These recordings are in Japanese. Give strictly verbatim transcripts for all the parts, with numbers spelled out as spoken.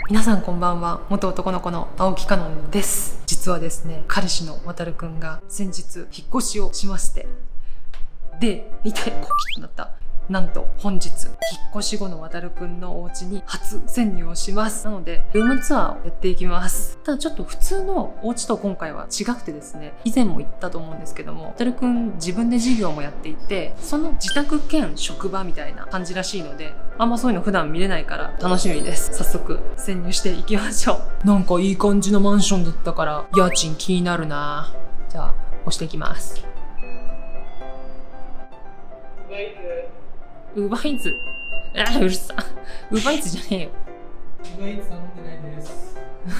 皆さんこんばんは。元男の子の青木かのんです。実はですね、彼氏のわたるくんが先日引っ越しをしまして、で、見て、コキッとなった。なんと本日、引っ越し後のわたるくんのお家に初潜入をします。なので、ルームツアーをやっていきます。ただちょっと普通のお家と今回は違くてですね、以前も言ったと思うんですけども、わたるくん自分で事業もやっていて、その自宅兼職場みたいな感じらしいので、あんまそういうの普段見れないから楽しみです。早速潜入していきましょう。なんかいい感じのマンションだったから、家賃気になるな。じゃあ、押していきます。ウーバーイーツ。あ、うるさ。ウーバーイーツじゃねえよ。 ウーバーイーツ頼んでないです。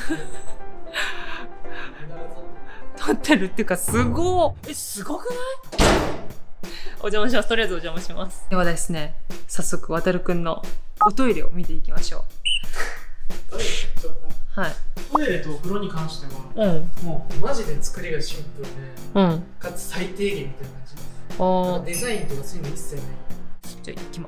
撮ってるっていうか、すごー。え、すごくない？お邪魔します。とりあえずお邪魔します。ではですね、早速、わたるくんのおトイレを見ていきましょう。 トイレちょっと。 はい。 トイレとお風呂に関しては、 うん。 もうマジで作りがシンプルで、 うん。 かつ最低限みたいな感じです。 おー。 デザインとかそういうの一切ない。 じゃあ行きます。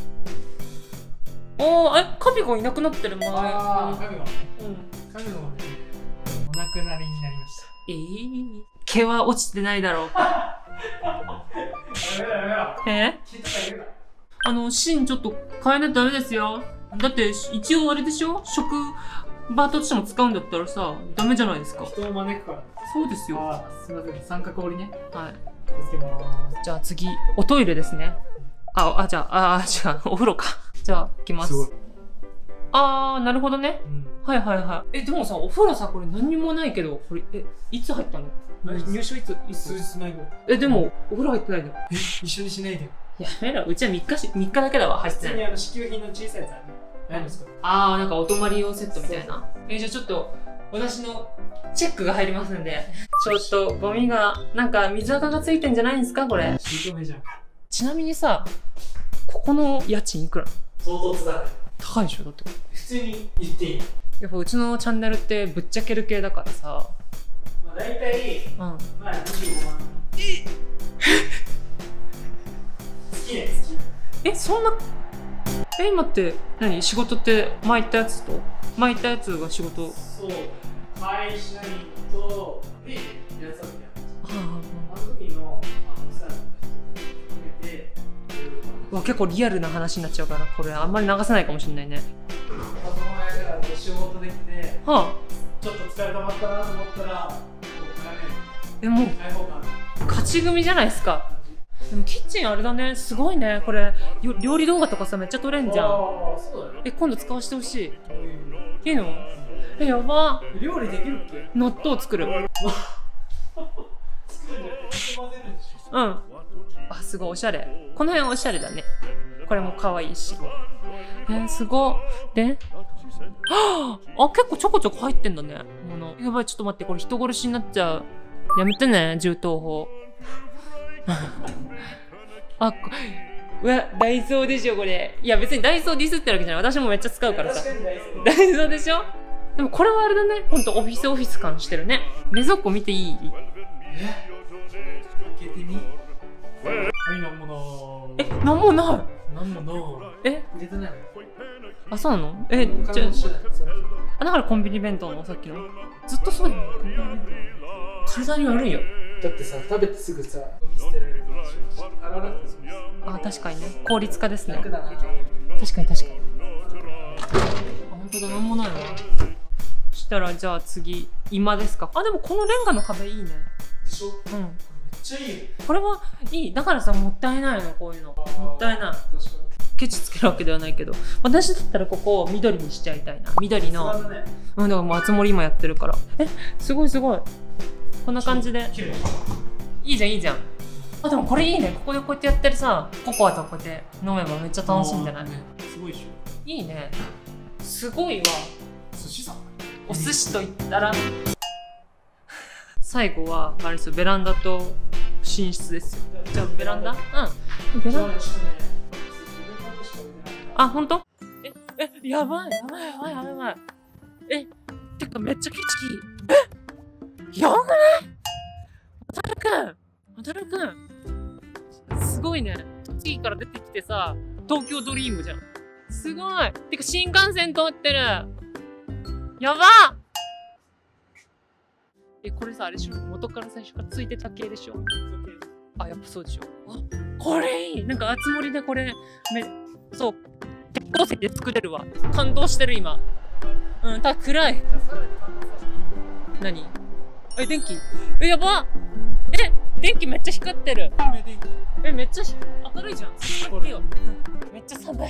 おー、え、カビゴンいなくなってる前。 ああ、カビゴンね。 うん。 カビゴンはね、お亡くなりになりました。 えー、毛は落ちてないだろうか。 やめろやめろ。 え毛とか言うな。 あの、芯ちょっと変えないとダメですよ。だって、一応あれでしょ？職場としても使うんだったらさ、ダメじゃないですか。 人を招くから。 そうですよ。 ああ、すみません。三角折りね。 はい。 気をつけまーす。 じゃあ次、おトイレですね。あ、あ、じゃあ、あ、違う、お風呂か。じゃあ、行きます。 すごい。 あー、なるほどね。 うん。 はいはいはい。え、でもさ、お風呂さ、これ何にもないけど、これ、え、いつ入ったの？入所いつ、いつ？ 数日前後。 え、でも、お風呂入ってないの？ え、一緒にしないでよ。 やめろ、うちはみっかし、みっかだけだわ、入ってない。 普通にあの支給品の小さいやつあるね。何ですか？ あー、なんかお泊まり用セットみたいな。え、じゃあちょっと、私のチェックが入りますんで、ちょっとゴミが、なんか水垢がついてんじゃないんですかこれ。 シート目じゃん。 ちなみにさ、ここの家賃いくら？ 相当つだね。 高いでしょだって。 普通に言っていい？ やっぱうちのチャンネルってぶっちゃける系だからさ。 まあ大体、 うん。 まあにじゅうごまん。え月ね、月。 え、そんな、え、今って、何仕事って前行ったやつと前行ったやつが仕事。 そう。会社員と、で、やつだったやん。 はあの時の、あのさ、含めて、 あ、わ、結構リアルな話になっちゃうから、これあんまり流せないかもしれないね。 まあ、その前からお仕事できて、 はあ。 ちょっと疲れ溜まったなと思ったら、もうえ、もう、 開放感。 勝ち組じゃないですか。でもキッチンあれだね、すごいね。これ、料理動画とかさ、めっちゃ撮れんじゃん。 ああ、そうだね。 え、今度使わせてほしい。いいの？え、やば。 料理できるっけ？ 納豆作る。うん。あ、すごいおしゃれ。この辺おしゃれだね。これも可愛いし。えー、すごい。で、はあ、あ、結構ちょこちょこ入ってんだね。もの。やばい、ちょっと待って、これ人殺しになっちゃう。やめてね、銃刀法。あ、うわ、ダイソーでしょ、これ。いや、別にダイソーディスってるわけじゃない。私もめっちゃ使うからさ。ダイソーでしょ？でもこれはあれだね。ほんとオフィスオフィス感してるね。冷蔵庫見ていい？ え？開けてみ？はい、なんもなー。 え、なんもない。 なんもなー。 え？ 入れてないの？ あ、そうなの？え、じゃあ、だからコンビニ弁当のさっきの。ずっとそうだよね。コンビニ弁当。体に悪いよ。 だってさ、食べてすぐさ、ゴミ捨てられるから洗わなくて済む。 あ、確かにね。効率化ですね。 楽だな。 確かに確かに。あ、ほんとだ、なんもないわ。そしたら、じゃあ次、今ですか。あ、でもこのレンガの壁いいね。 でしょ？ うん。 めっちゃいいよ。 これはいい。だからさ、もったいないの、こういうの。もったいない。 確かに。 ケチつけるわけではないけど、私だったらここを緑にしちゃいたいな。緑の。うん、だからもう熱盛今やってるから。え、すごいすごい。こんな感じで。いいじゃん、いいじゃん。あ、でもこれいいね。ここでこうやってやったりさ、ココアとこうやって飲めばめっちゃ楽しいんじゃない？ すごいでしょ。 いいね。すごいわ。 寿司さん。 お寿司と言ったら。最後は、あれですよ、ベランダと寝室ですよ。じゃあ、ベランダ？うん。ベランダ。あ、ほんと？え、え、やばい、やばい、やばい、やばい。え、てかめっちゃ景色。え、やばくない？わたるくん、わたるくん。すごいね。栃木から出てきてさ、東京ドリームじゃん。すごい。てか新幹線通ってる。 やばっ。え、これさ、あれでしょ、元から最初からついてた系でしょ。あ、やっぱそうでしょ。あ、これいい。なんかあつ森でこれ、め、そう、鉄鉱石で作れるわ。感動してる今。うん、ただ暗い。何？え、電気？え、やばっ。え、電気めっちゃ光ってる。え、めっちゃ明るいじゃん。待ってよ。めっちゃ寒い。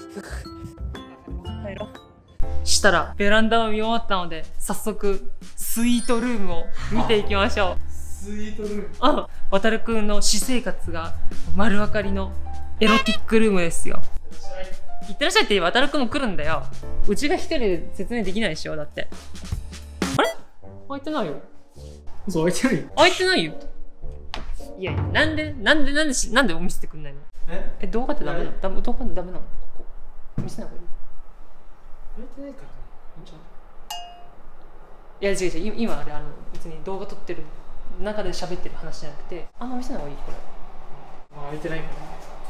入ろう。したらベランダを見終わったので、早速スイートルームを見ていきましょう。 スイートルーム。 あ、わたるくんの私生活が丸分かりのエロティックルームですよ。いってらっしゃいって言えばわたるくんも来るんだよ。うちが一人で説明できないでしょ、だって。あれ？開いてないよ。 そう、開いてないよ。 開いてないよ。いやいや、なんでなんでなんでしなんで見せてくんないの？ え？ え、動画ってダメなの？ダメ動画ってダメなの？ここ見せない方がいい？ 開いてないからね。いいんじゃない？ いや違う違う、今あれあの別に動画撮ってる中で喋ってる話じゃなくて、あんま見せない方がいいこれ。 あ、開いてないからね。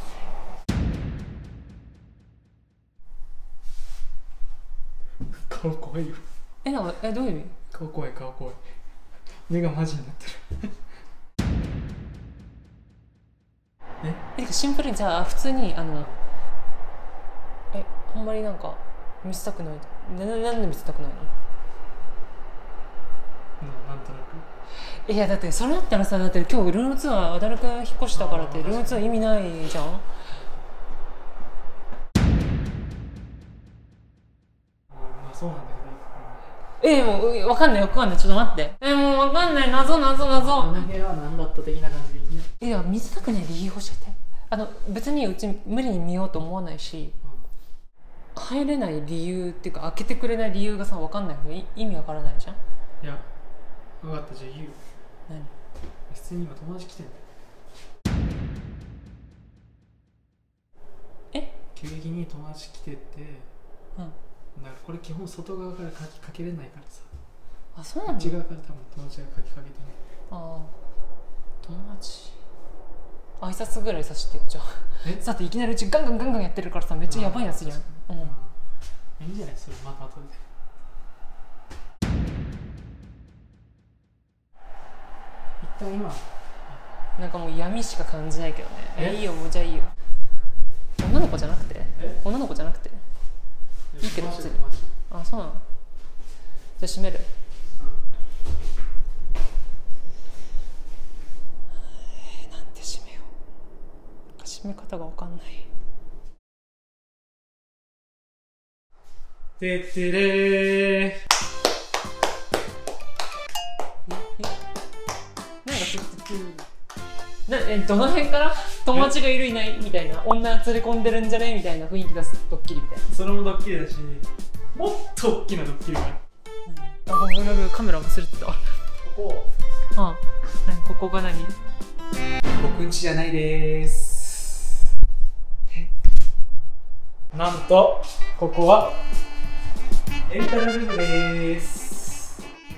顔怖いよ。 え、なんかえどういう意味？ 顔怖い、顔怖い。目がマジになってる。え？ え、てかシンプルにじゃあ普通にあのえ、あんまりなんか見せたくない。ななんで見せたくないの？ なんとなく。 いやだってそれだったらさ、だって今日ルームツアーわたるくん引っ越したからってルームツアー意味ないじゃん。 まあそうなんだけど。 えー、もうわかんないわかんない、ちょっと待って。えー、もうわかんない、謎謎謎。 あの部屋は何だった的な感じでいいね。 いや、見せたくない理由教えて。あの別にうち無理に見ようと思わないし、うん、入れない理由っていうか開けてくれない理由がさ、わかんないの意味わからないじゃん。 いや、分かった、じゃあ言う。 何？ 普通に今友達来てんだよ。 え？ 急激に友達来てて、 うん、 だからこれ基本外側からかきかけれないからさ。 あ、そうなんだ。 内側から多分友達がかきかけてね。 ああ、友達挨拶ぐらいさしてよ、じゃあ。え？だっていきなりうちガンガンガンガンやってるからさ、めっちゃやばいやつじゃん。うん。いいんじゃないそれ、また後で。一旦今なんかもう闇しか感じないけどね。え、いいよ、もうじゃあいいよ。女の子じゃなくて？女の子じゃなくていいけど普通に。あ、そうなの。じゃあ閉める。えー、なんて閉めよう。閉め方がわかんない。 てってれー。 なんかなえどの辺から友達がいるいないみたいな、女連れ込んでるんじゃねみたいな雰囲気出すドッキリみたいな。 それもドッキリだし、もっと大きなドッキリがある。 あ、ごめんごめん、カメラ忘れてた。こここ、あ、何ここが何？ 僕ん家じゃないでーす。え？なんとここはレンタルルームでーす。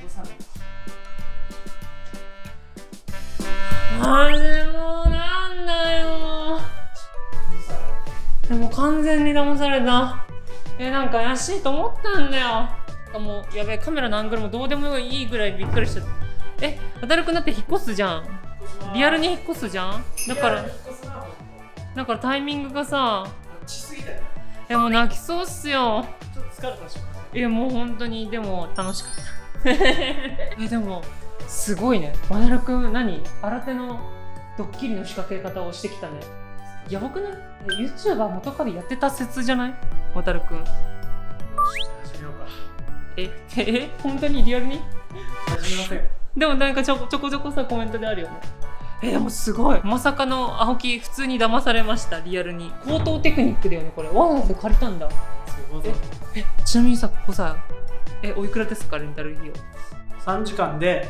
マジもうなんだよ。でも完全に騙された。え、なんか怪しいと思ったんだよ。もうやべえ、カメラのアングルもどうでもいいぐらいびっくりしちゃった。え、わたるくんだって引っ越すじゃん。リアルに引っ越すじゃん。だからだからタイミングがさ、いやもう泣きそうっすよ。 ちょっと疲れたし。 いやもう本当にでも楽しかったえ、でもすごいね、わたるくん。何新手のドッキリの仕掛け方をしてきたね。やばくない？ YouTuber 元からやってた説じゃない？わたるくん。 始めようか。 え、え、本当にリアルに？ 始めません。 でもなんかちょこちょこちょこさコメントであるよね。え、でもすごい。まさかの青木普通に騙されました。リアルに高等テクニックだよねこれ。わざわざ借りたんだ。ええ、ちなみにさ、ここさ、え、おいくらですかレンタル費用？ さんじかんで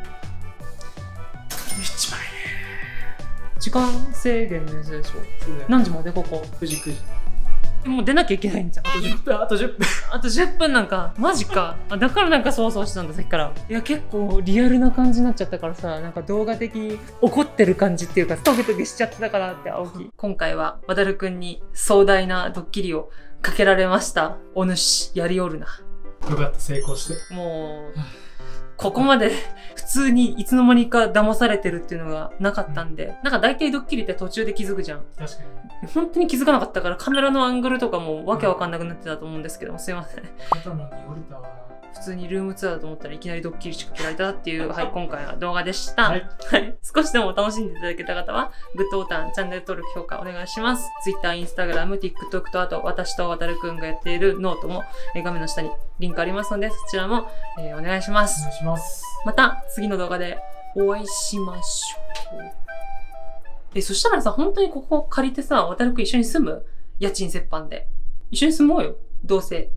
いちまんえん。 時間制限のやつでしょ。何時までここ？ くじくじ。 もう出なきゃいけないんじゃん。 あとじゅっぷん、あとじゅっぷん。 あとじゅっぷんなんか、マジか。あ、だからなんかそわそわしてたんだ、さっきから。いや、結構リアルな感じになっちゃったからさ、なんか動画的に怒ってる感じっていうか、トゲトゲしちゃってたからって、青木。今回は、わたるくんに壮大なドッキリをかけられました。お主、やりおるな。 よかった、成功して。 もう、ここまで普通にいつの間にか騙されてるっていうのがなかったんで、うん、なんか大体ドッキリって途中で気づくじゃん。 確かに。 本当に気づかなかったからカメラのアングルとかもわけわかんなくなってたと思うんですけども、すいません。 頭に降りたわ。 普通にルームツアーだと思ったらいきなりドッキリ仕掛けられたっていう、はい、今回の動画でした。はい。はい。少しでも楽しんでいただけた方は、グッドボタン、チャンネル登録、評価お願いします。Twitter、Instagram、TikTok と、あと、私と渡るくんがやっているノートも、えー、画面の下にリンクありますので、そちらも、えー、お願いします。 お願いします。 また、次の動画でお会いしましょう。え、そしたらさ、本当にここ借りてさ、渡るくん一緒に住む？家賃折半で。一緒に住もうよ。どうせ。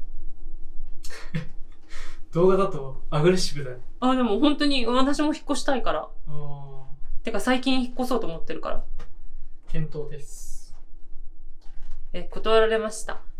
動画だとアグレッシブだよ。 あ、でも本当に私も引っ越したいから。 あてか最近引っ越そうと思ってるから。 検討です。 え、断られました。